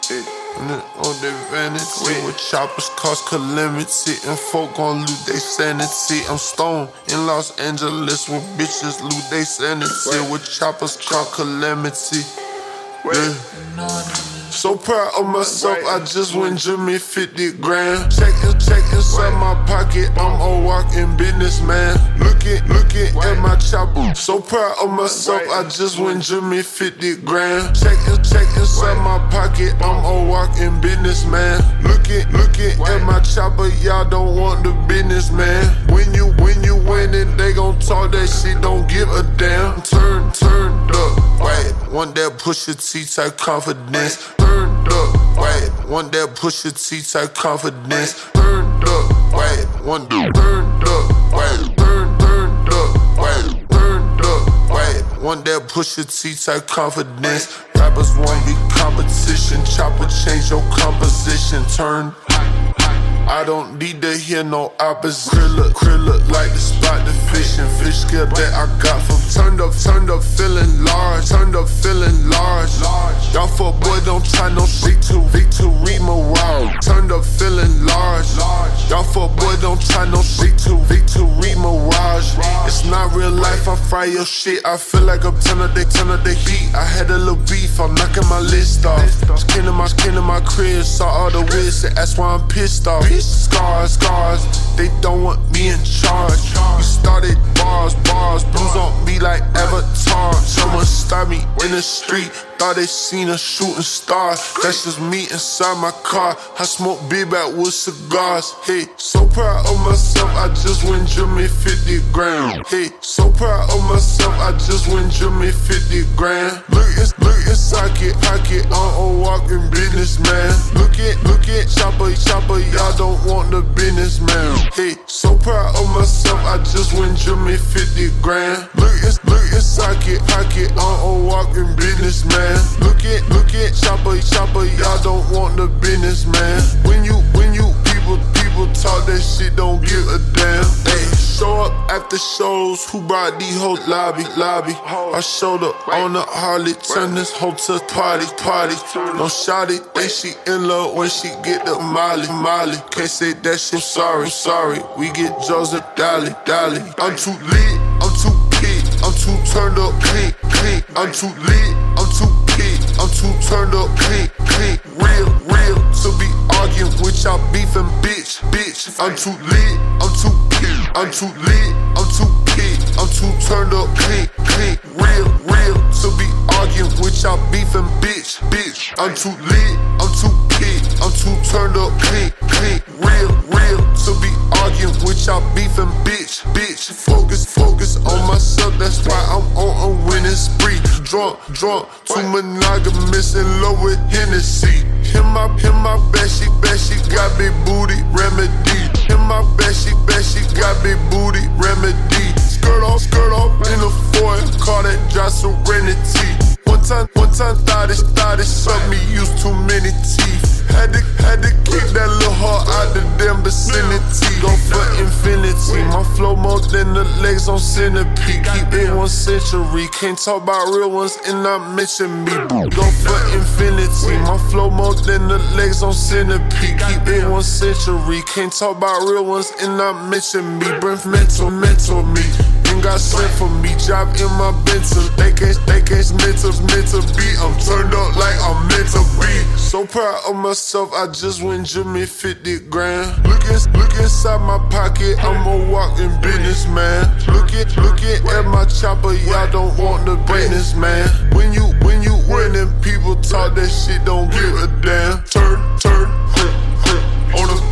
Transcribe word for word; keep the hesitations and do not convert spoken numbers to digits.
vanity. On their vanity, with choppers cause calamity, and folk gon' lose they sanity. I'm stoned in Los Angeles with bitches lose they sanity, with choppers cause calamity. Yeah. So proud of myself, I just win Jimmy fifty grand. Check, check inside my pocket, I'm a walking businessman. Looking, looking at my chopper. So proud of myself, I just win Jimmy fifty grand. Check, check inside my pocket, I'm a walking businessman. Looking, looking at my chopper, y'all don't want the business, man. When you, when you winning, they gon' talk that shit, don't give a damn. Turn, turn up, wait, want that Pusha T type confidence. Turned up, wait, want that Pusha T type confidence. Turned up, wait, want the turned up, wait, turn, turned up, wait, turned up, wait, want that Pusha T type confidence. Rappers won't be competition, chopper change your composition. Turn, I don't need to hear no opposite. Krilla, krilla like the spot the fish and fish skill that I got from turned up, turned up feeling large, turned up feeling large. Y'all fuck boy don't try no shit to victory morale. Turned up feeling large. Y'all fuck boy don't try no shit to victory mirage. It's not real life, I fry your shit. I feel like I'm ton of the ton of the heat. I had a little beef, I'm knocking my list off. Skin in my skin in my crib, saw all the wigs, that's why I'm pissed off. Scars, scars, they don't want me in charge. We started bars, bars, blues on me like Avatar. Someone stopped me in the street, thought they seen a shooting star. That's just me inside my car. I smoke big back with cigars. Hey, so proud of myself, I just win Jimmy fifty grand. Hey, so proud of myself, I just win Jimmy fifty grand. Look, look inside it, pocket, I'm a walking businessman. Look at, look at, chopper, chopper, y'all don't want the business, man. Hey, so proud of myself, I just win Jimmy fifty grand. Look, look inside it, pocket, I'm a walking businessman. Look at, look at, chopper, chopper, y'all don't want the business, man. When you, when you people, people talk that shit, don't give a damn. Hey, show up after shows, who brought these hoes lobby, lobby. I showed up on the Harley, turn this hoe to party, party. Don't shout it, think she in love when she get the Molly, Molly. Can't say that shit, sorry, sorry. We get Joseph Dolly, Dolly. I'm too lit, I'm too kick, I'm too turned up, click, click. I'm too lit, I'm too kick, I'm too turned up, click, click. Real, real, to be arguing with y'all beefing, bitch, bitch. I'm too lit, I'm too kick, I'm too lit, I'm too kick, I'm too turned up, click, click. Real, real, to be arguing with y'all beefing, bitch, bitch. I'm too lit, I'm too kick, I'm too turned up, click, click. Real, real, to be arguing with y'all beefing, bitch, bitch. Focus, focus on myself, that's why I'm on a winning spree. Drunk, drunk, too monogamous, in love with Hennessy. Him my, him my best, she best, she got big booty, remedy. Him my best, she best, she got big booty, remedy. Skirt off, skirt off in the foreign, call that dry serenity. One time, one time thought it, thought it sucked me, used too many teeth. Had to, had to kick that little heart out the damn vicinity. Go for infinity, my flow more than the legs on centipede. Keep it one century, can't talk about real ones and not mention me. Go for infinity, my flow more than the legs on centipede. Keep it one century, can't talk about real ones and not mention me. Breath mental, mental me. Got sent for me, job in my Benton. They can't, they can't meant to, meant to be. I'm turned up like I'm meant to be. So proud of myself, I just win Jimmy fifty grand. Look, in, look inside my pocket, I'm a walking businessman. Look at, look at, at my chopper, y'all don't want the business, man. When you, when you winning, people talk that shit, don't give a damn. Turn, turn, hurt, hurt on the